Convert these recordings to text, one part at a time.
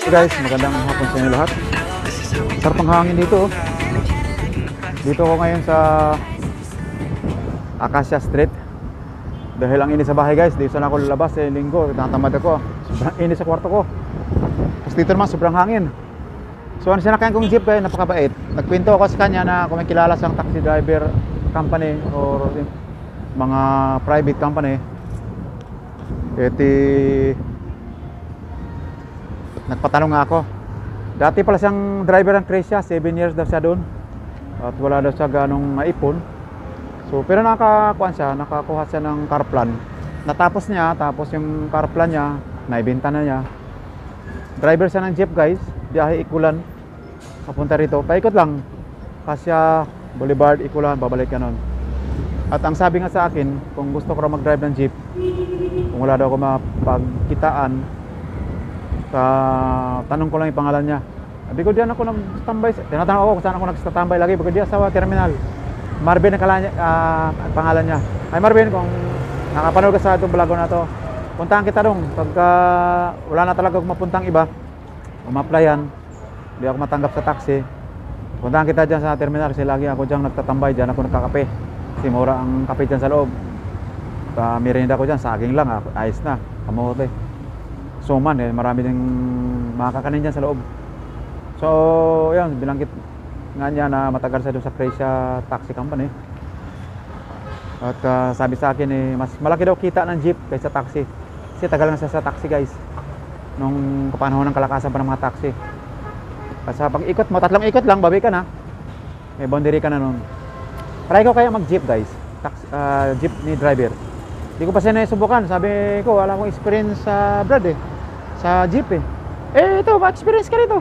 So guys, magandang hapon sa inyo lahat. Sarap ang hangin dito. Dito ako ngayon sa Acacia Street. Dahil ang init sa bahay guys, dito na ako lalabas linggo, tinatamad ako. Sobrang init sa kwarto ko. Tapos dito naman sobrang hangin. So ano sinakayan kong jeep guys, napakabait. Nagkwento ako sa kanya na kung may kilala siyang taxi driver company or mga private company, nagpatanong nga ako. Dati pala siyang driver ng Cresia, 7 years daw siya doon. At wala daw siya ganong naipon. So, pero nakakuha siya ng car plan. Natapos niya, tapos yung car plan niya, naibenta na niya. Driver siya ng jeep guys, biyahe Ikulan. Papunta rito, paikot lang. Acacia Boulevard, Ikulan, babalik ka nun. At ang sabi nga sa akin, kung gusto ko raw mag-drive ng jeep, kung wala daw ako mapagkitaan, tanong ko lang yung pangalan niya. Sabi ko, diyan ako nag-standby. Tinatanong ako kung saan ako nag-standby lagi. Baka diyan sa terminal. Marvin ang pangalan niya. Ay Marvin, kung nakapanood ka sa itong vlog na to, puntahan kita dong. Pagka wala na talaga akong mapuntang iba, ma-applyan, hindi ako matanggap sa taxi, puntahan kita dyan sa terminal. Kasi lagi ako dyan nagtatambay, dyan ako nagkakape. Kasi mura ang kape dyan sa loob. Merienda ko dyan, saging lang, ayos na, kamote. Suman marami ding makakanin dyan sa loob. So yun, binanggit nga niya na matagal sa doon sa Cresia Taxi Company. At sabi sa akin mas malaki daw kita ng jeep kaysa taxi. Kasi tagal na siya sa taxi guys, nung kapanahon ng kalakasan pa ng mga taxi. Kasi pag ikot mo, 3 ikot lang, babi ka na, may boundary ka na nun. Try ko kaya mag jeep guys, jeep ni driver. Hindi ko pa siya nasubukan. Sabi ko, wala akong experience sa Brad sa jeep ito, ma-experience ka rito.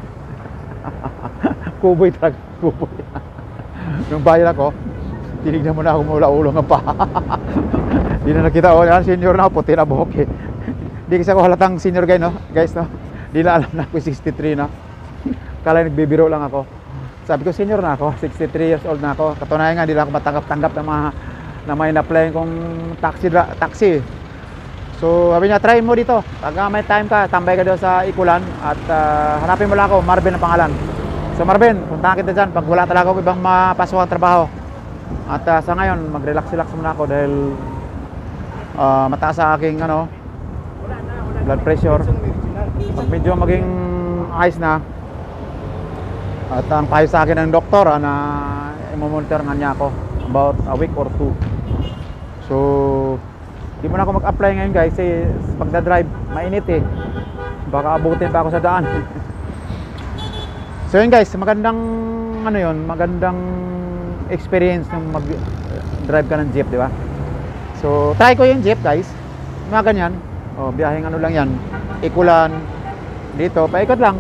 Kuboy talaga, kuboy. Nung bayan ako, tinignan mo na ako mula ulo ng paha. Hindi na nakita, senior na ako, puti na buhok Hindi kasi ako halatang senior guy, no? Guys, no? Hindi na alam na ako 63 na. Kala nagbibiro lang ako. Sabi ko, senior na ako, 63 years old na ako. Katunayan nga, hindi lang ako matanggap-tanggap na may na-apply kong taxi. So sabi niya, try mo dito. Pag may time ka, tambay ka doon sa Ikulan. At hanapin mo lang ako, Marvin ang pangalan. So Marvin, puntahan kita dyan pag wala talaga ako ibang mapasok ang trabaho. At sa ngayon, mag-relax-relax muna ako dahil mataas sa aking blood pressure. Pag medyo maging ayos na, at ang payo sa akin ng doktor na i-monitor nga niya ako about a week or 2. So di mo na ako mag-apply ngayon guys kasi pagdadrive mainit baka abutin pa ako sa daan. So yun guys, magandang magandang experience nung mag-drive ka ng jeep, di ba? So try ko yung jeep guys, mga ganyan, biyaheng lang yan, Ikulan dito, paikot lang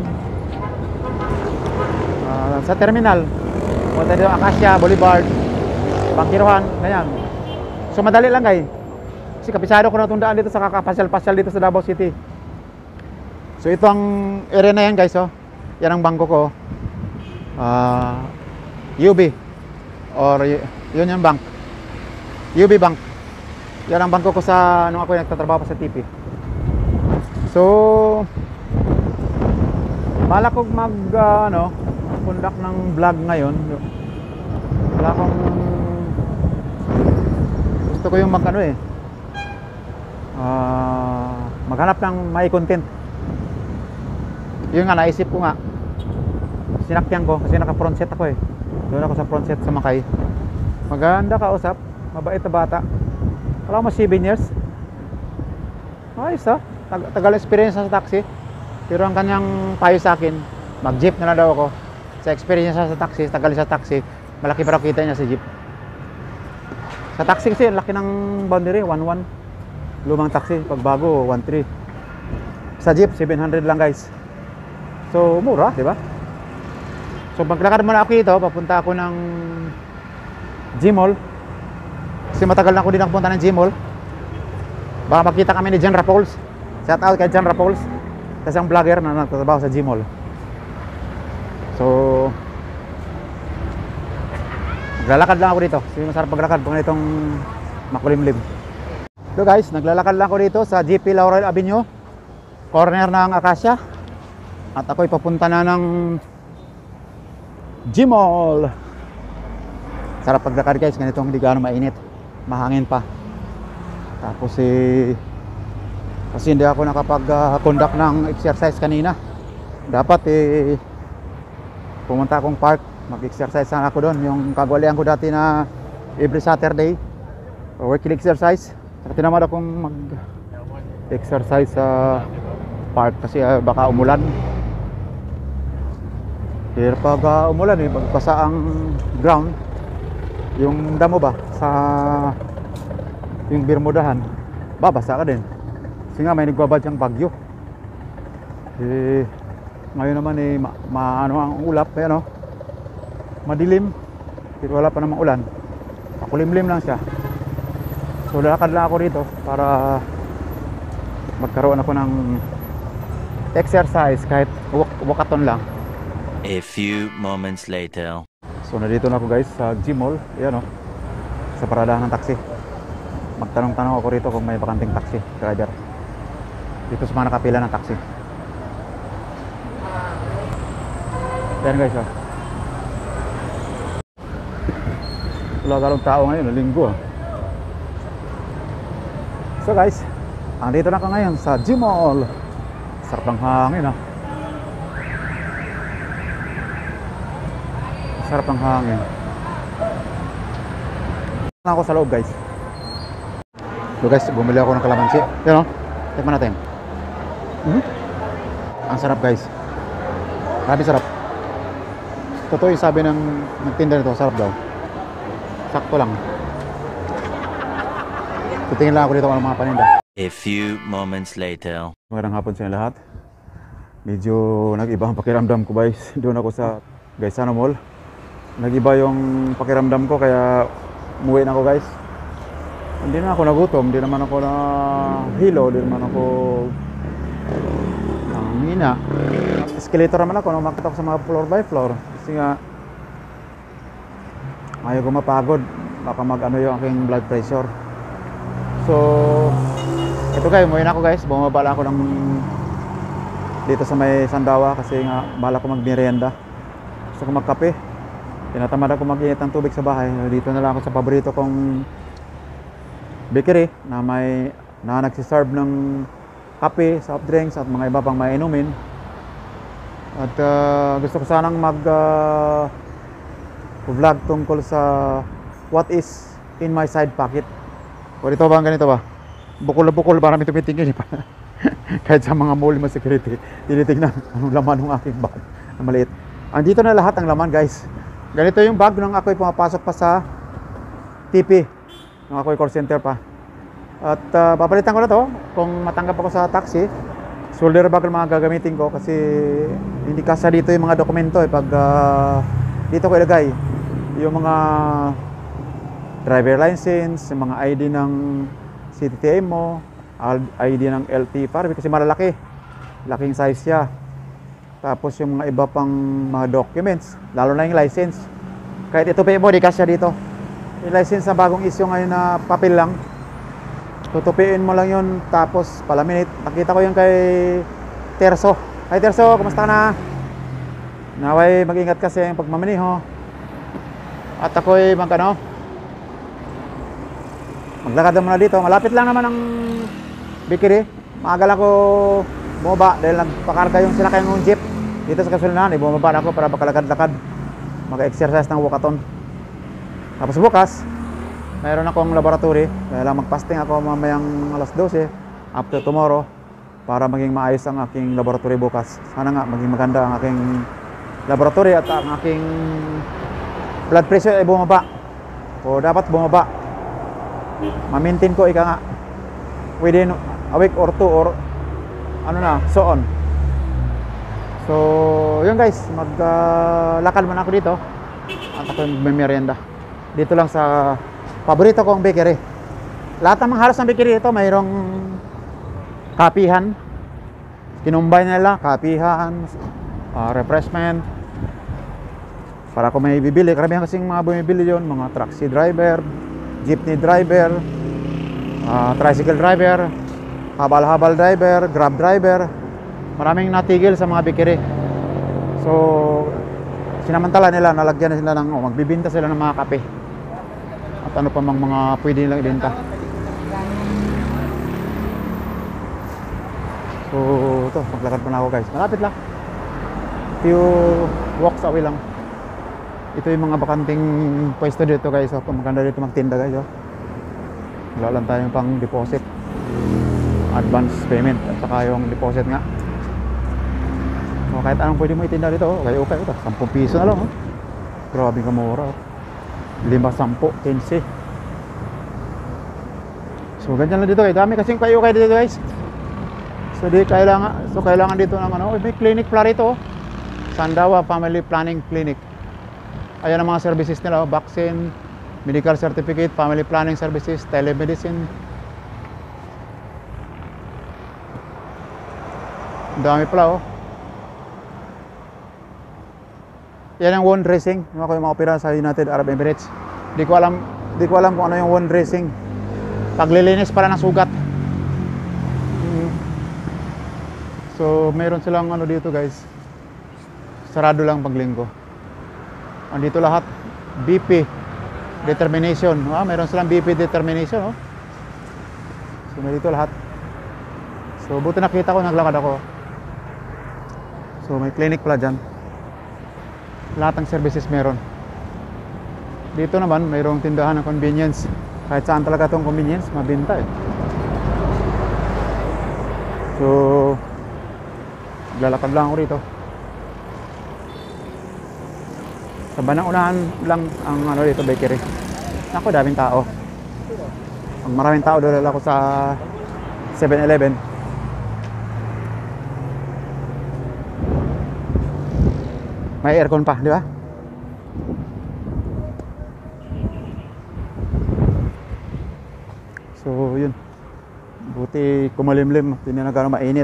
sa terminal, punta dito Acacia Boulevard, Pangkiruhan, ganyan. So madali lang guys, kasi kapisado ko na tundaan dito sa kakapasyal-pasyal dito sa Davao City. So ito ang area na yan guys, yan ang bangko ko, UB or yun yung bank, UB Bank. Yan ang bangko ko sa nung ako nagtatrabaho pa sa TP. So balak ko conduct ng vlog ngayon. Wala akong gusto ko yung maghanap ng may content. Yun nga, naisip ko nga, sinakyan ko kasi naka front set ako doon ako sa front set sa Makay. Maganda kausap, mabait na bata, wala mo 7 years, ayos tagal experience sa taxi. Pero ang kanyang payo sa akin, mag jeep na daw ako. Sa experience sa taxi, tagal sa taxi, malaki pa raw kita niya sa jeep. Sa taxi kasi laki ng boundary, 1.1. Lumang taxi, pag bago 1.3. Sa jeep 700 lang guys. So mura, di ba? So maglakad muna ako dito, papunta ako ng Gmall. Kasi matagal na ako din nakapunta ng Gmall. Baka makita kami ni Jan Rapols. Shout out kay Jan Rapols, kasi ang vlogger na nagtatrabaho sa Gmall. So naglalakad lang ako dito. Kasi masarap paglakad pag itong makulimlim. So guys, naglalakad lang ako dito sa GP Laurel Avenue, corner ng Acacia. At ako'y papunta na ng Gmall. Sarap paglakad guys, ganitong hindi gaano mainit, mahangin pa. Tapos kasi hindi ako nakapag-conduct ng exercise kanina. Dapat pumunta akong park, mag-exercise sana ako doon. Yung kagwalian ko dati na every Saturday, weekly exercise. Tinamad akong mag-exercise sa park kasi baka umulan. Pero pag umulan pagpasa ang ground, yung damo ba sa yung Bermudahan, babasa ka din. Kasi nga may nagbabad siyang bagyo. Ngayon naman ano ang ulap, madilim. Pero wala pa namang ulan. Makulimlim lang siya. So lalakad lang ako rito para magkaroon ako ng exercise kahit wakaton lang. A few moments later. So nandito na ako guys sa Gmall. Ayan sa paradahan ng taxi. Magtanong-tanong ako rito kung may bakanting taxi driver dito sa mga nakapila ng taxi. Ayan guys wala karong tao ngayon, linggo So guys, andito na ako ngayon sa Gmall. Sarap ng hangin Sarap ng hangin. Na ako sa loob guys. So guys, bumili ako ng kalamansi. Yan tikman natin. Ang sarap guys. Grabe sarap. Totoo yung sabi ng nagtinda nito, sarap daw. Sakto lang. Titingin lang ako dito ng mga paninda. A few moments later. Magandang hapon sa inyo lahat. Medyo nag-iba ang pakiramdam ko guys. Doon ako sa Gaisano Mall. Nag-iba yung pakiramdam ko kaya umuwi na ako guys. Hindi na ako nagutom, hindi naman ako na hilo, hindi naman ako hina. Escalator naman ako, umakit ako sa mga floor by floor. Kasi nga ayaw ko mapagod, baka mag-ano yung aking blood pressure. So ito guys, umuwi na ako guys. Bumaba lang ako dito sa may Sandawa kasi nga bala ko mag-merienda. Gusto ko magkape. Tinatamad ako mag-init ng tubig sa bahay. Dito na lang ako sa paborito kong bakery na nagsiserve ng kape, soft drinks at mga iba pang mainumin. At gusto ko sanang vlog tungkol sa what is in my side pocket. Ganito ba? Bukol na bukol, parang may tumitingin kahit sa mga mall mo security, tinitignan anong laman ng aking bag na maliit. Andito na lahat ng laman guys. Ganito yung bag nung ako'y pumapasok pa sa TP, nung ako'y call center pa. At papalitan ko na to kung matanggap ako sa taxi. Shoulder bag ang mga gagamitin ko kasi hindi kasya dito yung mga dokumento pag dito ko ilagay yung mga driver license, yung mga ID ng CTTM mo, ID ng LT5 kasi malalaki, laking size siya. Tapos yung mga iba pang mga documents, lalo na yung license. Kahit ito pa mo, di kasya dito. Yung license na bagong issue ngayon na papel lang. Tutupiin mo lang yun, tapos palaminate. Nakita ko yung kay Terso. Hi Terso, kumusta ka na? Naway, mag-ingat kasi yung pagmamaniho. At ako'y maglakad muna dito. Malapit lang naman ang bakery. Maaga lang ako bumaba dahil nagpakarga yung sinakay ng jeep dito sa kasulinahan. Bumaba na ako para makalakad-lakad, mag-exercise ng wakaton. Tapos bukas mayroon akong laboratory, kaya lang magpasting ako mamayang alas 12 after tomorrow para maging maayos ang aking laboratory bukas. Sana nga maging maganda ang aking laboratory at ang aking blood pressure ay bumaba o dapat bumaba. Ma-maintain ko ika nga within a week or two or so on. So yun guys, maglakad man ako dito at ako may merienda dito lang sa paborito kong bakery. Lahat ng mga halos ng bakery ito mayroong kapihan, kinumbay nila kapihan, refreshment para kung may bibili. Karamihan kasing mga bumibili yon, mga taxi driver, jeepney driver, tricycle driver, habal-habal driver, grab driver. maraming natigil sa mga bikiri. So sinamantala nila, nalagyan na sila ng magbibinta sila ng mga kape at ano pa mang mga pwede nilang ibenta. So ito, maglakad pa na ako guys, malapit lang, few walks away lang. Ito yung mga bakanting pwesto dito guys. So maganda dito magtinda guys. Wala lang tayong pang deposit, advance payment at saka yung deposit nga. So kahit anong pwede mo itinda dito, okay ito, 10 piso na lang grabe kamura. 5, 10, 15. So ganyan lang dito guys, dami kasing kayo dito guys. So kailangan dito ng may clinic pala rito. Sandawa Family Planning Clinic. Ayan ang mga services nila, vaccine, medical certificate, family planning services, telemedicine. Dami pala Yan ang wound dressing. Yung ako yung mga opera sa United Arab Emirates. Di ko alam kung ano yung wound dressing. Paglilinis pala ng sugat. So mayroon silang dito guys. Sarado lang pag linggo. Andito lahat, BP determination. Mayroon silang BP determination. So dito lahat. So buti nakita ko, naglakad ako. So may clinic pala dyan. Lahat ng services meron. Dito naman mayroong tindahan ng convenience. Kahit saan talaga itong convenience, mabinta So naglalakad lang ako rito. Sa banang unahan lang ang dito, bakery. Ako, daming tao. Ang maraming tao doon ako sa 7-Eleven. May aircon pa, di ba? So, yun. Buti kumalimlim, hindi na gano'ng mainit.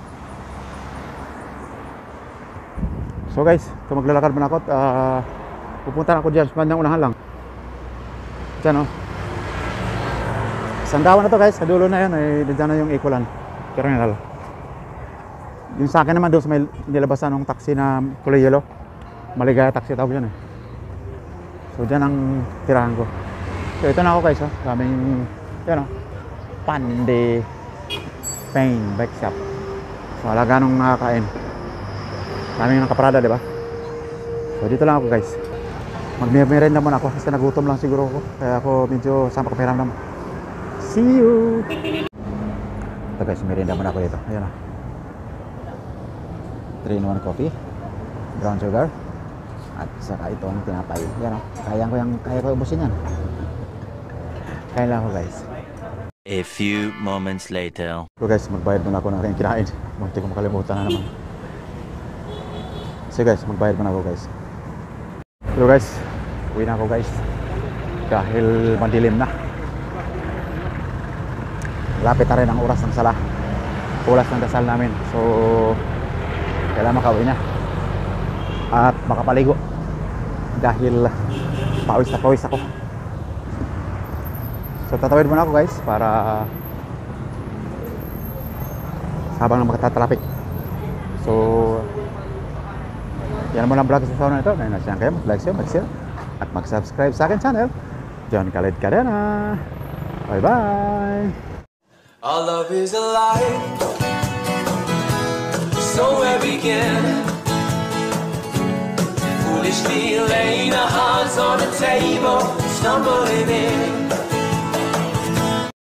So guys, ito maglalakad man ako at pupunta na ako dyan sa bandang unahan lang. Dyan Sandawan na to guys, sa dulo na yun, dyan na yung Ecolan Terminal. Yung sa akin naman doon sa may nilabasan ng taxi na kulay yellow, Maligaya taxi tawag yan So dyan ang tirahan ko. So ito na ako guys, daming yan Pande Pain Bike Shop. So alaga nung nakakain. Daming nakaparada, di ba? So dito lang ako guys. Magme-merenda muna ako kasi nagutom lang siguro ako. Kaya ako medyo sampak pakiramdam. See you! Ito guys, merenda muna ako dito. Ayan 3-in-1 coffee, brown sugar, at saka itong tinapay. Ayan kaya ko ubusin yan. Kaya lang ako guys. A few moments later. So guys, magbayad muna ako ng aking kinain. Munti ko makalimutan na naman. So guys, magbayad muna ako guys. So guys, uwi na ako guys. Dahil madilim na. Lapit na rin ang oras ng sala. Oras ng dasal namin. So, kailangan makauwi na. At makapaligo. Dahil pawis na pawis ako. So, tatawid muna ako guys para habang magtatraffic. So, yan muna ang vlog sa sauna ito. Ngayon nasyan kayo, mag-like, at mag-subscribe sa akin channel. John Khaled Cadena. Bye-bye! Our love is alive, so where begin? Foolishly laying our hearts on the table, stumbling in.